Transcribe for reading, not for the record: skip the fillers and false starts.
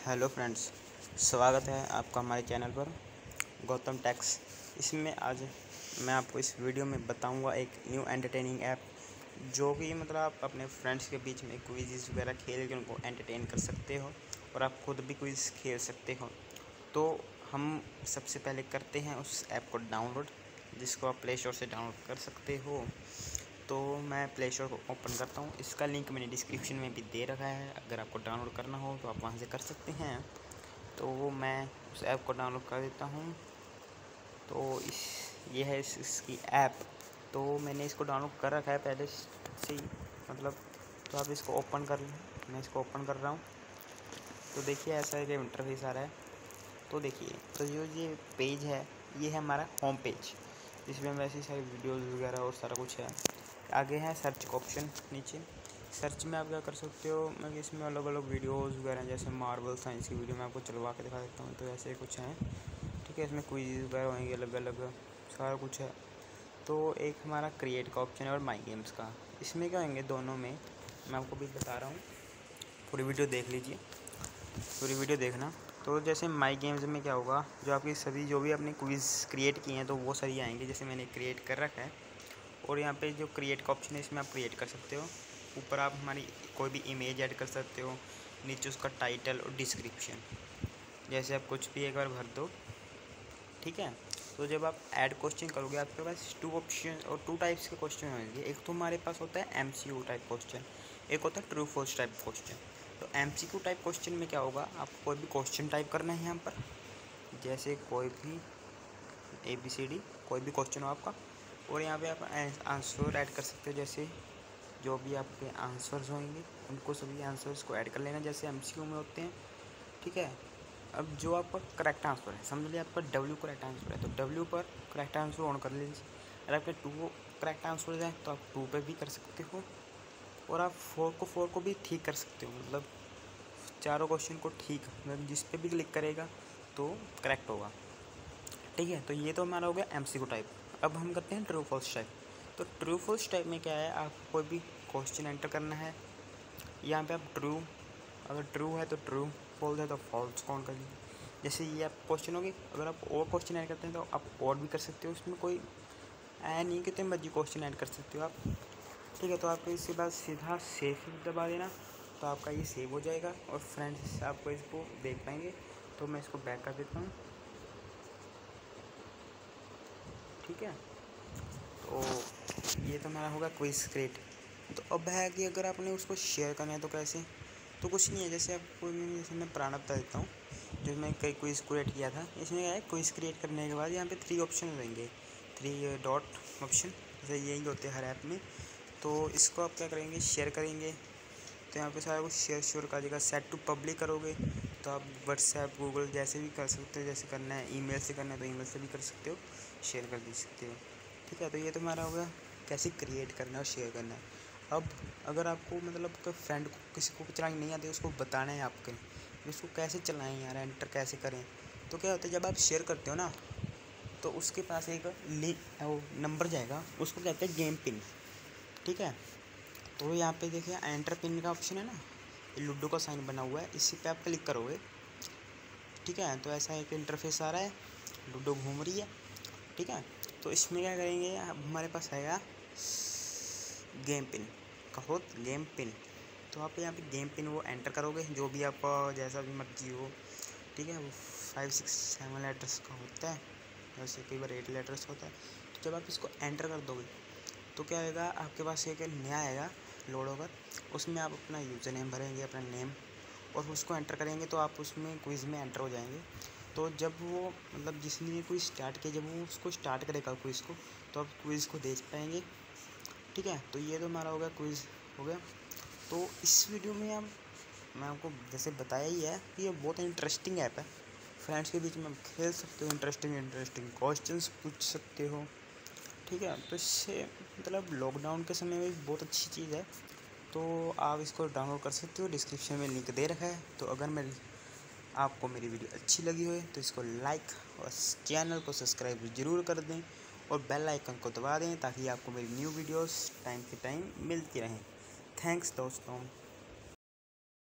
Hello friends, स्वागत है आपका हमारे चैनल पर गौतम टेक्स। इसमें आज मैं आपको इस वीडियो में बताऊंगा एक न्यू एंटरटेनिंग ऐप जो कि मतलब आप अपने फ्रेंड्स के बीच में क्विज़ वगैरह खेल के उनको एंटरटेन कर सकते हो और आप खुद भी क्विज़ खेल सकते हो। तो हम सबसे पहले करते हैं उस ऐप को डाउनलोड, जिसको आप प्ले स्टोर से डाउनलोड कर सकते हो। तो मैं प्ले स्टोर को ओपन करता हूँ। इसका लिंक मैंने डिस्क्रिप्शन में भी दे रखा है, अगर आपको डाउनलोड करना हो तो आप वहाँ से कर सकते हैं। तो मैं उस ऐप को डाउनलोड कर देता हूँ। तो ये है इसकी ऐप। तो मैंने इसको डाउनलोड कर रखा है पहले से ही, मतलब। तो आप इसको ओपन कर लें। मैं इसको ओपन कर रहा हूँ। तो देखिए ऐसा एक इंटरफेस आ रहा है। तो देखिए, तो जो ये पेज है, ये है हमारा होम पेज, जिसमें वैसे सारी वीडियोज़ वगैरह और सारा कुछ है। आगे है सर्च का ऑप्शन। नीचे सर्च में आप क्या कर सकते हो, मैं इसमें अलग अलग वीडियोज़ वगैरह, जैसे मार्वल साइंस की वीडियो मैं आपको चलवा के दिखा देता हूँ। तो ऐसे कुछ हैं, ठीक है। इसमें क्विज़ वगैरह होंगे, अलग अलग सारा कुछ है। तो एक हमारा क्रिएट का ऑप्शन है और माई गेम्स का। इसमें क्या होंगे दोनों में, मैं आपको भी बता रहा हूँ। पूरी वीडियो देख लीजिए, पूरी वीडियो देखना। तो जैसे माई गेम्स में क्या होगा, जो आपकी सभी जो भी आपने क्विज़ क्रिएट किए हैं तो वो सही आएंगे। जैसे मैंने क्रिएट कर रखा है, और यहाँ पे जो क्रिएट का ऑप्शन है, इसमें आप क्रिएट कर सकते हो। ऊपर आप हमारी कोई भी इमेज ऐड कर सकते हो, नीचे उसका टाइटल और डिस्क्रिप्शन, जैसे आप कुछ भी एक बार भर दो, ठीक है। तो जब आप ऐड क्वेश्चन करोगे, आपके पास टू ऑप्शन और टू टाइप्स के क्वेश्चन होंगे। एक तो हमारे पास होता है MCQ टाइप क्वेश्चन, एक होता है ट्रू फॉल्स टाइप क्वेश्चन। तो MCQ टाइप क्वेश्चन में क्या होगा, आपको कोई भी क्वेश्चन टाइप करना है यहाँ पर, जैसे कोई भी ABCD कोई भी क्वेश्चन हो आपका, और यहाँ पे आप आंसर ऐड कर सकते हो। जैसे जो भी आपके आंसर्स होंगे उनको सभी आंसर्स को ऐड कर लेना, जैसे MCQ में होते हैं, ठीक है। अब जो आपका करेक्ट आंसर है, समझ लीजिए आपका W करेक्ट आंसर है, तो W पर करेक्ट आंसर ऑन कर लीजिए। अगर आपके 2 करेक्ट आंसर हैं तो आप 2 पे भी कर सकते हो, और आप 4 को भी ठीक कर सकते हो। मतलब चारों क्वेश्चन को ठीक, मतलब जिस पे भी क्लिक करेगा तो करेक्ट होगा, ठीक है। तो ये तो हमारा हो गया MCQ टाइप। अब हम करते हैं ट्रू फॉल्स टाइप। तो ट्रू फॉल्स टाइप में क्या है, आपको कोई भी क्वेश्चन एंटर करना है। यहाँ पे आप ट्रू, अगर ट्रू है तो ट्रू, फॉल्स है तो फॉल्स काउंट कर लीजिए। जैसे ये आप क्वेश्चन होगी, अगर आप और क्वेश्चन ऐड करते हैं तो आप और भी कर सकते हो। उसमें कोई ऐ नहीं, कितने मर्जी क्वेश्चन ऐड कर सकते हो आप, ठीक है। तो आपको इसके बाद सीधा सेव दबा देना, तो आपका ये सेव हो जाएगा और फ्रेंड्स आपको इसको देख पाएंगे। तो मैं इसको बैक कर देता हूँ, ठीक है। तो ये तो हमारा होगा क्विज क्रिएट। तो अब है कि अगर आपने उसको शेयर करना है तो कैसे, तो कुछ नहीं है। जैसे आपको जैसे मैं पुराना बता देता हूँ, जो मैं कई क्विज़ क्रिएट किया था। इसमें क्या है, क्विज़ क्रिएट करने के बाद यहाँ पे 3 ऑप्शन रहेंगे, 3 डॉट ऑप्शन, जैसे यही होते हैं हर ऐप में। तो इसको आप क्या करेंगे, शेयर करेंगे, तो यहाँ पे सारा कुछ शेयर कर देगा। सेट टू पब्लिक करोगे तो आप व्हाट्सएप, गूगल जैसे भी कर सकते हो। जैसे करना है ईमेल से करना है तो ईमेल से भी कर सकते हो, शेयर कर दे सकते हो, ठीक है। तो ये तो हमारा हो गया कैसे क्रिएट करना है और शेयर करना है। अब अगर आपको मतलब कोई फ्रेंड को, किसी को चलानी नहीं आती, उसको बताना है आपके, उसको कैसे चलाएं यार, एंटर कैसे करें। तो क्या होता है, जब आप शेयर करते हो ना, तो उसके पास एक लिंक वो नंबर जाएगा, उसको कहते हैं गेम पिन, ठीक है। तो यहाँ पे देखिए एंटर पिन का ऑप्शन है ना, लूडो का साइन बना हुआ है, इसी पे आप क्लिक करोगे, ठीक है। तो ऐसा एक इंटरफेस आ रहा है, लूडो घूम रही है, ठीक है। तो इसमें क्या करेंगे, अब हमारे पास आएगा गेम पिन, कहो गेम पिन। तो आप यहाँ पे गेम पिन वो एंटर करोगे, जो भी आपका जैसा भी मर्जी हो, ठीक है। वो 5, 6, 7 लेटर्स का होता है, वैसे कई बार 8 लेटर्स का होता है। तो जब आप इसको एंटर कर दोगे तो क्या आएगा, आपके पास एक नया आएगा लोड होकर, उसमें आप अपना यूज़र नेम भरेंगे, अपना नेम, और उसको एंटर करेंगे तो आप उसमें क्विज़ में एंटर हो जाएंगे। तो जब वो मतलब जिसने कोई स्टार्ट किया, जब वो उसको स्टार्ट करेगा क्विज़ को, तो आप क्विज़ को देख पाएंगे, ठीक है। तो ये तो हमारा हो गया क्विज़ हो गया। तो इस वीडियो में हम मैं आपको जैसे बताया ही है कि ये बहुत इंटरेस्टिंग ऐप है। फ्रेंड्स के बीच में आप खेल सकते हो, इंटरेस्टिंग क्वेश्चंस पूछ सकते हो, ठीक है। तो इससे मतलब लॉकडाउन के समय में बहुत अच्छी चीज़ है। तो आप इसको डाउनलोड कर सकते हो, डिस्क्रिप्शन में लिंक दे रखा है। तो अगर आपको मेरी वीडियो अच्छी लगी हो तो इसको लाइक और चैनल को सब्सक्राइब ज़रूर कर दें, और बेल आइकन को दबा दें, ताकि आपको मेरी न्यू वीडियोस टाइम के टाइम मिलती रहें। थैंक्स दोस्तों।